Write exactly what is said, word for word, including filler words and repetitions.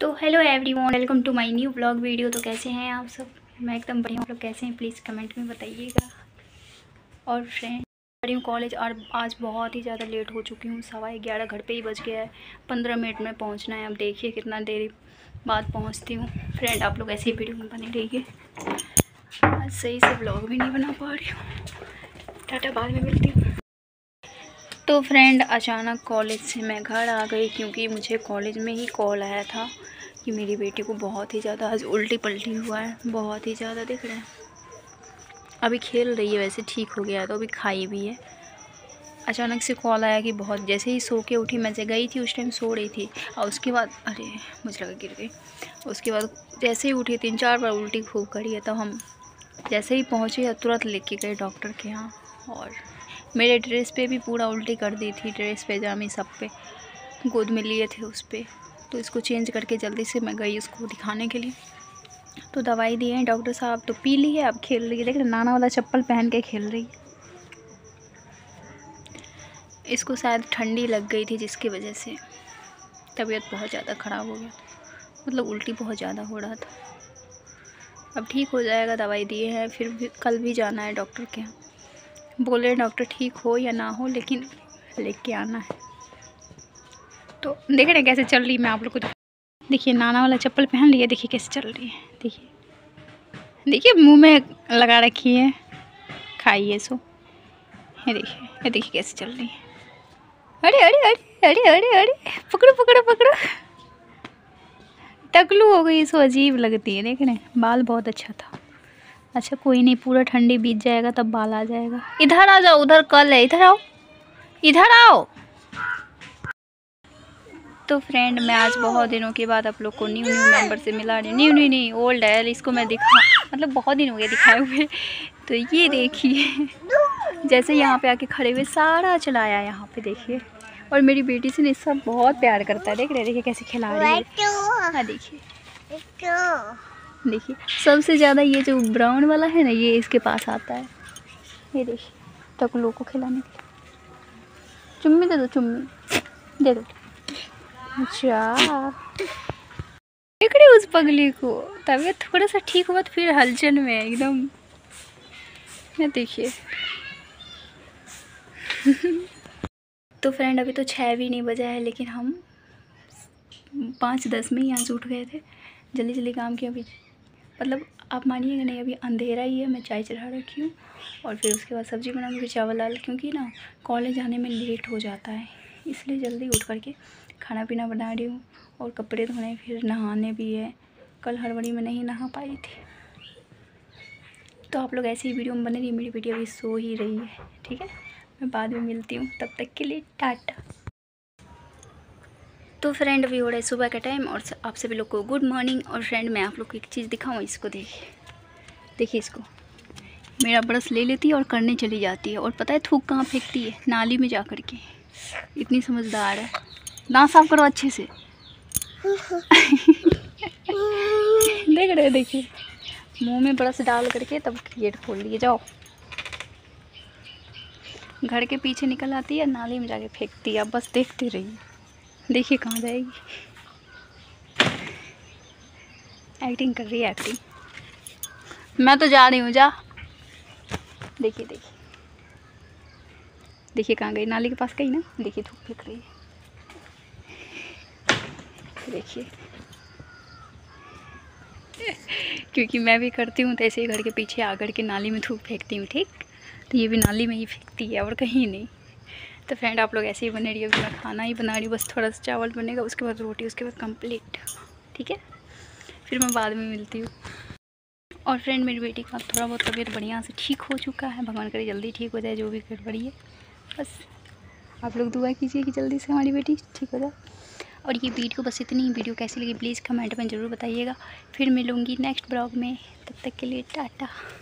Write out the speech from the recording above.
तो hello everyone, welcome to my new blog video. तो कैसे हैं आप सब? मैं एकदम बढ़िया हूँ। आप लोग कैसे हैं प्लीज़ कमेंट में बताइएगा। और फ्रेंड रही हूँ कॉलेज, और आज बहुत ही ज़्यादा लेट हो चुकी हूँ। सवा ग्यारह घर पे ही बज गया है। पंद्रह मिनट में पहुँचना है। अब देखिए कितना देरी बाद पहुँचती हूँ। फ्रेंड आप लोग ऐसे ही वीडियो में बने रहिए। आज सही से ब्लॉग भी नहीं बना पा रही हूँ। टाटा, बाद में मिलती हूँ। तो फ्रेंड अचानक कॉलेज से मैं घर आ गई, क्योंकि मुझे कॉलेज में ही कॉल आया था कि मेरी बेटी को बहुत ही ज़्यादा आज उल्टी पल्टी हुआ है। बहुत ही ज़्यादा दिख रहे हैं। अभी खेल रही है, वैसे ठीक हो गया है, तो अभी खाई भी है। अचानक से कॉल आया कि बहुत, जैसे ही सो के उठी, मैं से गई थी उस टाइम सो रही थी, और उसके बाद अरे मुझे लगा गिर गई। उसके बाद जैसे ही उठी तीन चार बार उल्टी खूब करी है। तब हम जैसे ही पहुँचे तुरंत लेके गए डॉक्टर के यहाँ, और मेरे ड्रेस पे भी पूरा उल्टी कर दी थी। ड्रेस पैजामे सब पे, गोद में लिए थे उस पर। तो इसको चेंज करके जल्दी से मैं गई उसको दिखाने के लिए। तो दवाई दिए हैं डॉक्टर साहब, तो पी ली है। अब खेल रही है, देख रहे नाना वाला चप्पल पहन के खेल रही है। इसको शायद ठंडी लग गई थी, जिसकी वजह से तबीयत बहुत ज़्यादा ख़राब हो गया। मतलब उल्टी बहुत ज़्यादा हो रहा था। अब ठीक हो जाएगा, दवाई दिए हैं। फिर भी कल भी जाना है डॉक्टर के यहाँ। बोल रहे डॉक्टर ठीक हो या ना हो, लेकिन लेके आना है। तो देख रहे हैं कैसे चल रही है। मैं आप लोग को देखिए, नाना वाला चप्पल पहन लिया। देखिए कैसे चल रही है। देखिए देखिए मुंह में लगा रखी है, खाइए सो। ये देखिए, ये देखिए कैसे चल रही है। अरे अरे अरे अरे अरे अरे पकड़ो पकड़ो पकड़ो। टकलू हो गई, सो अजीब लगती है। देख रहे हैं, बाल बहुत अच्छा था। अच्छा कोई नहीं, पूरा ठंडी बीत जाएगा तब बाल आ जाएगा। इधर आ जाओ, उधर कल है। इधर आओ, इधर आओ। तो फ्रेंड मैं आज बहुत दिनों के बाद आप लोग को न्यू न्यू मेंबर से मिला रही हूँ। न्यू न्यू नहीं, ओल्ड है। इसको मैं दिखा, मतलब बहुत दिन हो गए दिखाए हुए। तो ये देखिए, जैसे यहाँ पे आके खड़े हुए सारा चलाया यहाँ पे, देखिए। और मेरी बेटी से ने सब बहुत प्यार करता है। देख रहे देखिए कैसे खिला रही है। हाँ देखिए देखिए, सबसे ज़्यादा ये जो ब्राउन वाला है ना, ये इसके पास आता है। ये देखिए, टकलू को खिलाने के लिए। चुम्मी दे दो, चुम्मी दे दो। अच्छा देख रही उस पगली को। तबीयत थोड़ा सा ठीक हुआ तो फिर हलचल में एकदम। ये देखिए। तो फ्रेंड अभी तो छः भी नहीं बजा है, लेकिन हम पाँच दस में ही यहाँ से उठ गए थे। जल्दी जल्दी काम किया। अभी मतलब आप मानिएगा नहीं, अभी अंधेरा ही है। मैं चाय चढ़ा रखी हूँ, और फिर उसके बाद सब्ज़ी बनाऊँगी, चावल दाल। क्योंकि ना कॉलेज आने में लेट हो जाता है, इसलिए जल्दी उठ करके खाना पीना बना रही हूँ। और कपड़े धोने, फिर नहाने भी है। कल हड़बड़ी में नहीं नहा पाई थी। तो आप लोग ऐसे ही वीडियो में बने रहिए। मेरी बेटी अभी सो ही रही है, ठीक है। मैं बाद में मिलती हूँ, तब तक के लिए टाटा। तो फ्रेंड अभी हो रहा है सुबह का टाइम, और आप सभी लोग को गुड मॉर्निंग। और फ्रेंड मैं आप लोग को एक चीज़ दिखाऊँ, इसको देखिए। देखिए इसको, मेरा ब्रश ले लेती है और करने चली जाती है। और पता है थूक कहाँ फेंकती है? नाली में जा कर के। इतनी समझदार है। दांत साफ करो अच्छे से। देख रहे देखिए, मुंह में ब्रश डाल करके तब गेट खोल लिए। जाओ, घर के पीछे निकल आती है, नाली में जाके फेंकती है। अब बस देखते रहिए, देखिए कहाँ जाएगी। एक्टिंग कर रही है, एक्टिंग। मैं तो जा रही हूँ, जा। देखिए देखिए देखिए कहाँ गई, नाली के पास गई ना। देखिए थूक फेंक रही है, देखिए। क्योंकि मैं भी करती हूँ, तो ऐसे ही घर के पीछे आकर के नाली में थूक फेंकती हूँ, ठीक। तो ये भी नाली में ही फेंकती है, और कहीं नहीं। तो फ्रेंड आप लोग ऐसे ही बने रहिए। मैं खाना ही बना रही हूँ, बस थोड़ा सा चावल बनेगा, उसके बाद रोटी, उसके बाद कंप्लीट, ठीक है। फिर मैं बाद में मिलती हूँ। और फ्रेंड मेरी बेटी का थोड़ा बहुत तबीयत बढ़िया से ठीक हो चुका है। भगवान करे जल्दी ठीक हो जाए, जो भी गड़बड़ी है। बस आप लोग दुआ कीजिए कि जल्दी से हमारी बेटी ठीक हो जाए। और ये वीडियो बस इतनी ही। वीडियो कैसी लगी प्लीज़ कमेंट में ज़रूर बताइएगा। फिर मिलूँगी नेक्स्ट ब्लॉग में, तब तक के लिए टाटा।